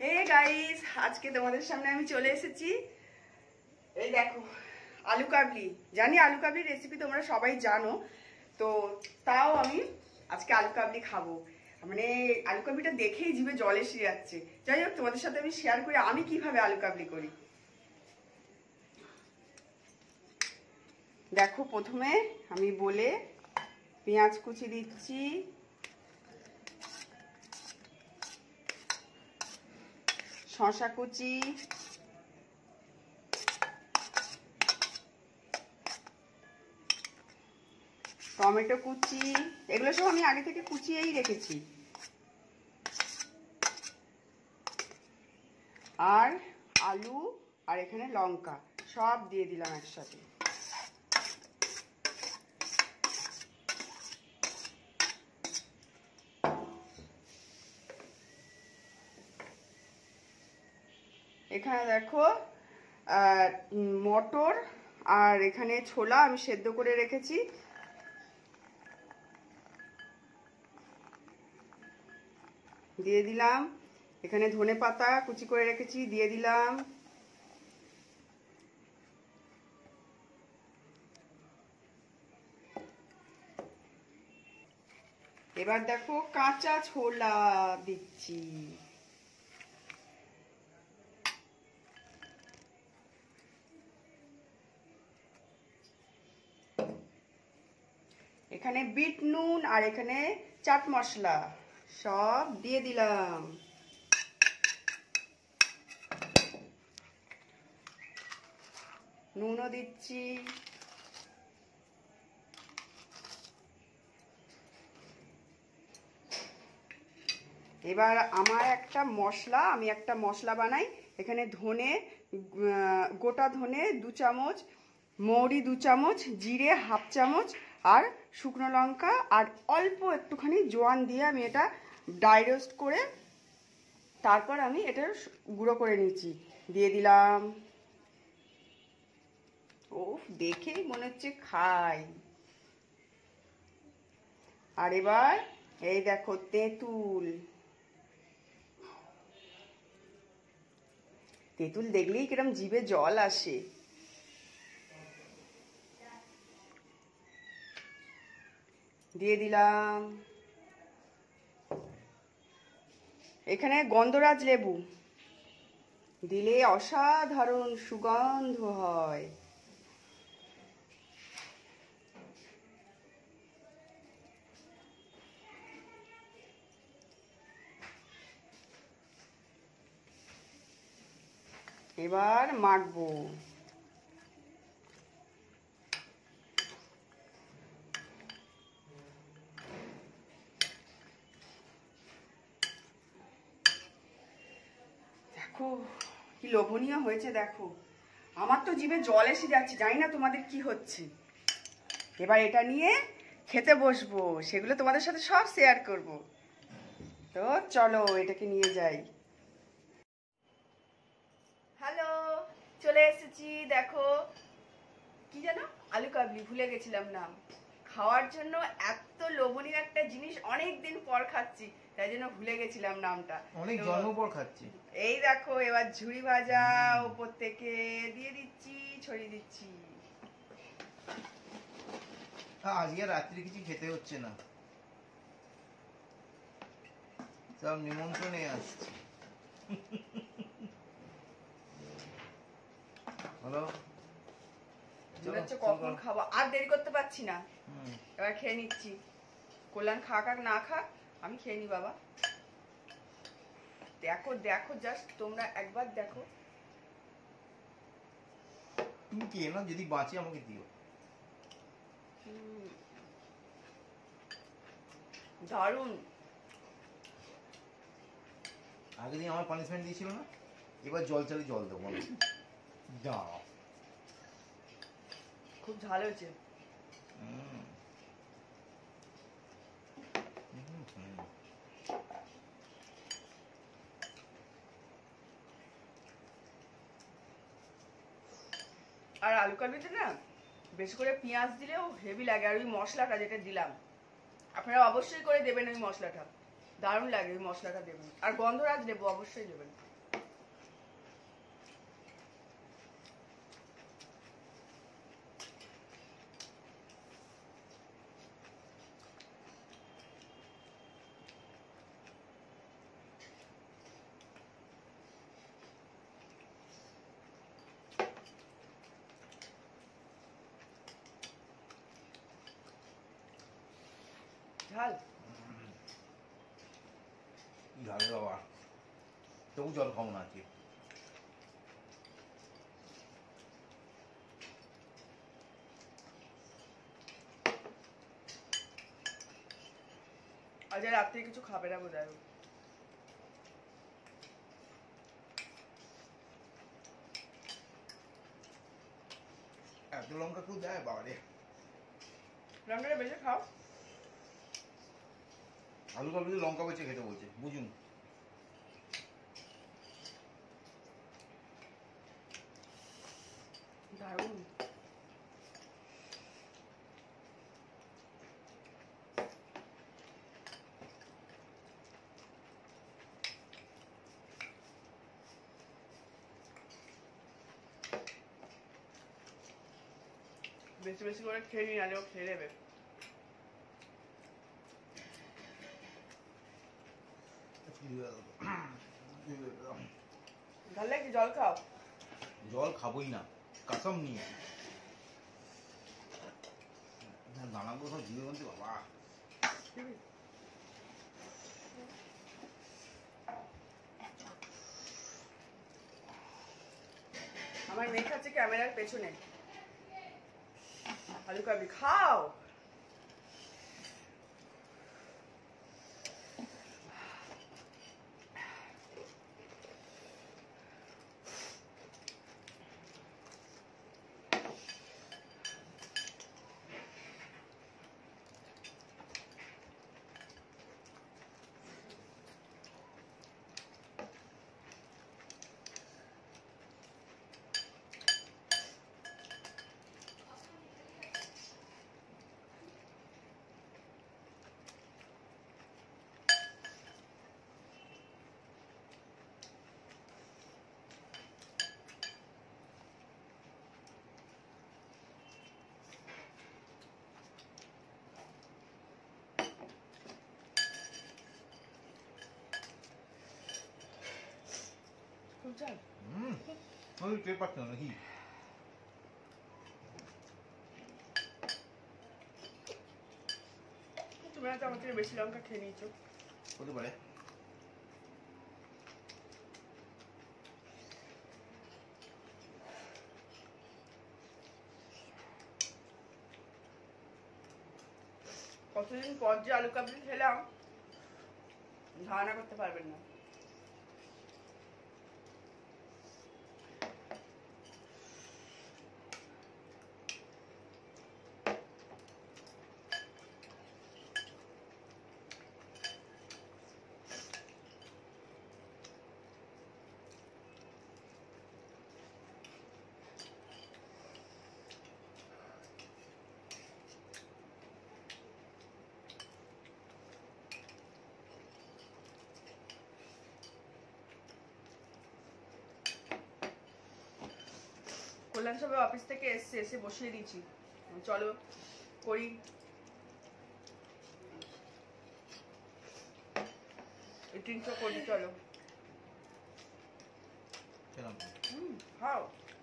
Hey guys, আজকে তোমাদের সামনে আমি চলে এসেছি। এই দেখো আলু কাবলি। জানি আলু কাবলির রেসিপি তোমরা সবাই জানো, তো তাও আমি আজকে আলু কাবলি খাবো। মানে আলু কাবলিটা দেখেই জিভে জল এসে যাচ্ছে। যাই হোক, তোমাদের সাথে আমি শেয়ার করি আমি কিভাবে আলু কাবলি করি। দেখো, প্রথমে আমি বলে পেঁয়াজ কুচি দিচ্ছি, শসা কুচি, টমেটো কুচি, এগুলো সব আমি আগে থেকে কুচিয়েই রেখেছি, আর আলু আর এখানে লঙ্কা সব দিয়ে দিলাম একসাথে। এখানে দেখো মটর আর এখানে ছোলা আমি সেদ্ধ করে রেখেছি। দিয়ে দিলাম। এখানে ধনে পাতা কুচি করে রেখেছি, দিয়ে দিলাম। এবার দেখো কাঁচা ছোলা দিচ্ছি। এখানে বিট নুন আর এখানে চাট মশলা সব দিয়ে দিলাম। নুনও দিচ্ছি। এবার আমার একটা মশলা, আমি একটা মশলা বানাই। এখানে ধনে, গোটা ধনে 2 চামচ, মৌরি 2 চামচ, জিরে 1/2 চামচ আর শুকনো লঙ্কা আর অল্প একটুখানি জোয়ান দিয়ে আমি এটা ড্রাই রোস্ট করে তারপর আমি এটা গুঁড়ো করে নিচ্ছি। দিয়ে দিলাম। ও দেখেই মনে হচ্ছে খাই। আর এবার এই দেখো তেঁতুল। তেঁতুল দেখলেই কিরম জিভে জল আসে। দিয়ে দিলাম। এখানে গন্ধরাজ লেবু দিলে অসাধারণ সুগন্ধ হয়। এবার মাখবো। দেখো কি লোভনীয় হয়েছে। দেখো আমার তো জিভে জল এসে যাচ্ছে, জানি না তোমাদের কি হচ্ছে। এবার এটা নিয়ে খেতে বসবো, সেগুলো তোমাদের সাথে সব শেয়ার করব। তো চলো এটাকে নিয়ে যাই। হ্যালো, চলে এসেছি। দেখো কি জানো, আলু কাবলি, ভুলে গেছিলাম নাম। খাওয়ার জন্য এত লোভনীয় একটা জিনিস অনেক দিন পর খাচ্ছি, তাই জন্য ভুলে গেছিলাম নামটা। অনেক জন্ম পর খাচ্ছি। এই দেখো এবার ঝুড়ি ভাজা উপর থেকে দিয়ে দিচ্ছি, ছড়িয়ে দিচ্ছি। আজকে রাত্রে কিছু খেতে হচ্ছে না, সব নিমন্ত্রণে আসছে। হ্যালো, কখন খাবো, আর দেরি করতে পারছি না। এবার খেয়ে নিচ্ছি। কল্যাণ খাক আর না খাক, আমি খেয়ে নি বাবা। দেখো দেখো, জাস্ট তোমরা একবার দেখো। তুমি কে না, যদি বাঁচে আমাকে দিও। দারুণ। আগের দিন আমার পানিশমেন্ট দিয়েছিল না, এবার জল চালে জল দেবো না। দাও, খুব ঝাল হয়েছে। আর আলু কাবলিতে না বেশি করে পেঁয়াজ দিলেও হেভি লাগে। আর ওই মশলাটা যেটা দিলাম, আপনারা অবশ্যই করে দেবেন ওই মশলাটা, দারুণ লাগে। ওই মশলাটা দেবেন। আর গন্ধরাজ লেবু অবশ্যই দেবেন। ঝাল। কি ঝালে বাবা, তবু জল খাবো না আজকে। আজ রাত্রে কিছু খাবে না বোধ হয়। এত লঙ্কা কেউ দেয় বাবা রে? লঙ্কাটা বেশি খাও। আলু কালু দিয়ে লঙ্কা বেছে খেতে বলছে, বুঝুন। দারুণ। বেশি বেশি করে খেয়ে নিয়ে আলেও খেয়ে নেবে। তাহলে কি জল খাও? জল খাবোই না, কাসম নিয়ে। দানাগুলো সব জিভে বলতে বাবা। আমার মেয়ে খাচ্ছে ক্যামেরার পেছনে। আলু কাবলি খাও। খুব ঝাল। আমি টের পাচ্ছি না নাকি? তুমি হয়তো আমার থেকে বেশি লঙ্কা খেয়ে নিয়েছো। হতে পারে। কতদিন পর যে আলু কাবলি খেলাম ধারণা করতে পারবেন না। কল্যাণ সবাই অফিস থেকে এসছে, এসে বসিয়ে দিয়েছি। চলো করি। ইটিং তো করি, চলো। খাও।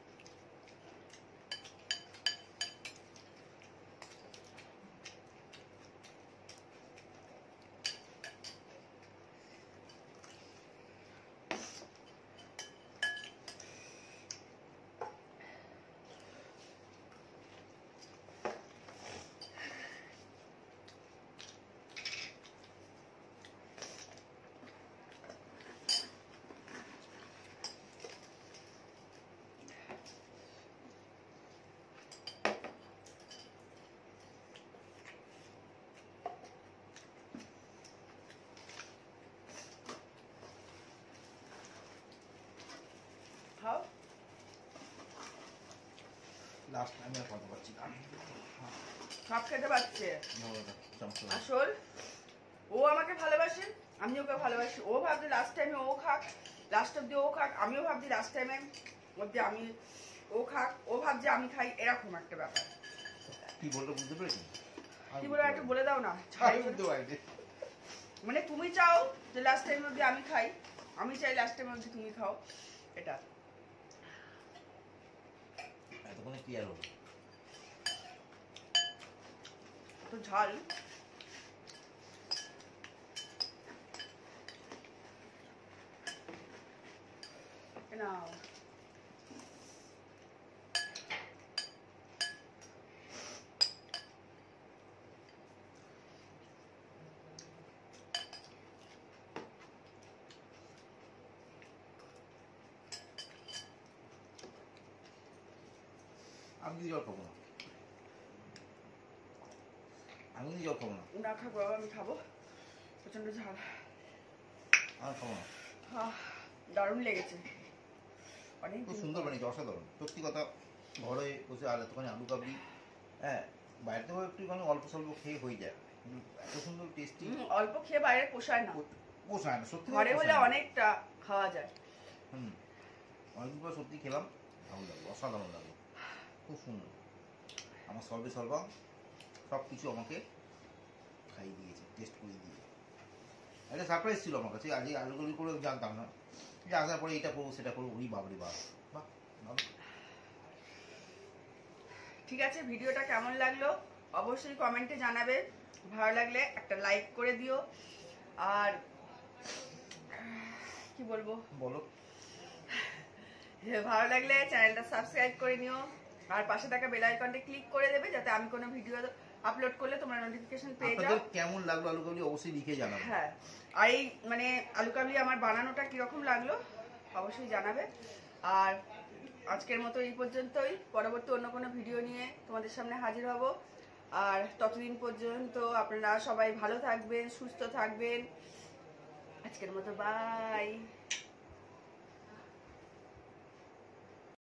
খাও। লাস্ট আমি আর কথা পাচ্ছি না। সব খেতে পারছে। চমৎকার। আসল ও আমাকে ভালোবাসে, আমি ওকে ভালোবাসি। ও ভাবছে লাস্ট টাইমে ও খাক, লাস্ট অব্দি ও খাক। আমিও ভাবছি লাস্ট টাইমে অব্দি আমি ও খাক। ও ভাবছে আমি খাই, এরকম একটা ব্যাপার। কি বললো বুঝতে পেরেছি? কি বলে একটু বলে দাও না। বুঝতে পারিনি। মানে তুমি চাও যে লাস্ট টাইম অব্দি আমি খাই, আমি চাই লাস্ট টাইম অব্দি তুমি খাও, এটা। এতক্ষণে ক্লিয়ার হলো। তো ঝাল। নাও। আমি কিন্তু জল খাবো না, আমি কিন্তু জল খাবো না, না খাবো বাবা, আমি খাবো, প্রচন্ড ঝাল। আমি খাবো না। দারুণ লেগেছে, অনেক খুব সুন্দর বানিয়েছে, অসাধারণ সত্যি কথা। ঘরে বসে আর এতখানি আলু কাবলি, হ্যাঁ বাইরে থেকেও একটুখানি অল্প স্বল্প খেয়ে হয়ে যায়, কিন্তু এত সুন্দর টেস্টি। অল্প খেয়ে বাইরে পোষায় না, পোষায় না সত্যি, ঘরে হলে অনেকটা খাওয়া যায়। অনেকদিন পর সত্যি খেলাম, ভালো লাগলো, অসাধারণ লাগলো, খুব সুন্দর। আমার সর্বে সর্বা সব কিছু আমাকে খাইয়ে দিয়েছে, টেস্ট করে দিয়ে। একটা সারপ্রাইজ ছিল আমার কাছে, আজকে আলুগুলি করে জানতাম না, যে আসার পরে এটা করবো সেটা করবো, উনি বাবরে বাপ, বাহ ভালো। ঠিক আছে, ভিডিওটা কেমন লাগলো অবশ্যই কমেন্টে জানাবে, ভালো লাগলে একটা লাইক করে দিও, আর কি বলবো, বলো, ভালো লাগলে চ্যানেলটা সাবস্ক্রাইব করে নিও, আর পাশে থাকা বেল আইকনটা ক্লিক করে দেবে যাতে আমি কোনো ভিডিও আপলোড করলে তোমরা নোটিফিকেশন পেয়ে যাও। আপনাদের কেমন লাগলো আলু কাবলি অবশ্যই লিখে জানাবে। হ্যাঁ, আর এই মানে আলু কাবলি আমার বানানোটা কিরকম লাগলো অবশ্যই জানাবে। আর আজকের মতো এই পর্যন্তই, পরবর্তী অন্য কোনো ভিডিও নিয়ে তোমাদের সামনে হাজির হব। আর ততদিন পর্যন্ত আপনারা সবাই ভালো থাকবেন, সুস্থ থাকবেন। আজকের মতো বাই।